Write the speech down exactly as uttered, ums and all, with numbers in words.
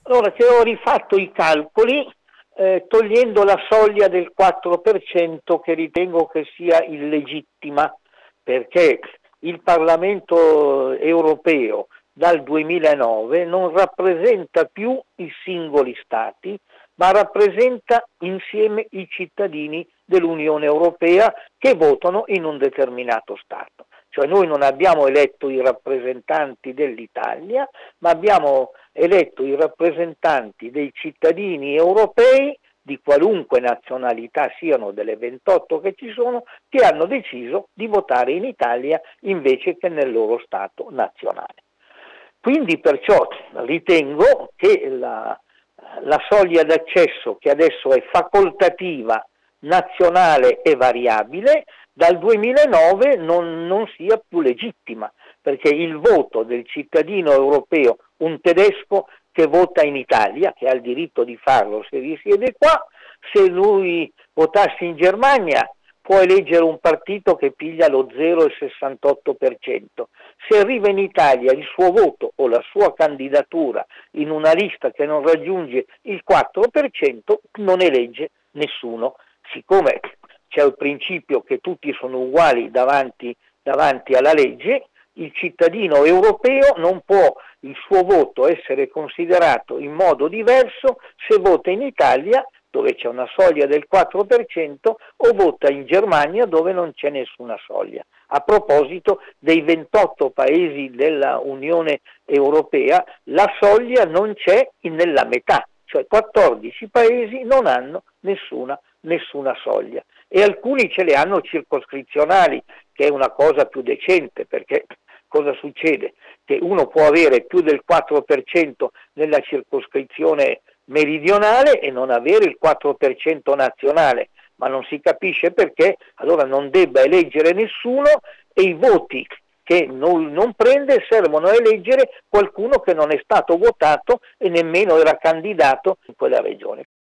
Allora, che ho rifatto i calcoli eh, togliendo la soglia del quattro per cento che ritengo che sia illegittima, perché il Parlamento europeo dal duemilanove non rappresenta più i singoli stati, ma rappresenta insieme i cittadini dell'Unione Europea che votano in un determinato Stato. Cioè noi non abbiamo eletto i rappresentanti dell'Italia, ma abbiamo eletto i rappresentanti dei cittadini europei di qualunque nazionalità siano delle ventotto che ci sono, che hanno deciso di votare in Italia invece che nel loro Stato nazionale. Quindi perciò ritengo che la, la soglia d'accesso, che adesso è facoltativa, nazionale e variabile, dal duemilanove non, non sia più legittima, perché il voto del cittadino europeo, un tedesco che vota in Italia, che ha il diritto di farlo se risiede qua, se lui votasse in Germania può eleggere un partito che piglia lo zero virgola sessantotto per cento. Se arriva in Italia il suo voto o la sua candidatura in una lista che non raggiunge il quattro per cento, non elegge nessuno. Siccome c'è il principio che tutti sono uguali davanti, davanti alla legge, il cittadino europeo non può il suo voto essere considerato in modo diverso se vota in Italia, dove c'è una soglia del quattro per cento, o vota in Germania, dove non c'è nessuna soglia. A proposito dei ventotto paesi della Unione Europea, la soglia non c'è nella metà, cioè quattordici paesi non hanno nessuna, nessuna soglia. E alcuni ce le hanno circoscrizionali, che è una cosa più decente, perché cosa succede? Che uno può avere più del quattro per cento nella circoscrizione meridionale e non avere il quattro per cento nazionale, ma non si capisce perché allora non debba eleggere nessuno e i voti che non, non prende servono a eleggere qualcuno che non è stato votato e nemmeno era candidato in quella regione.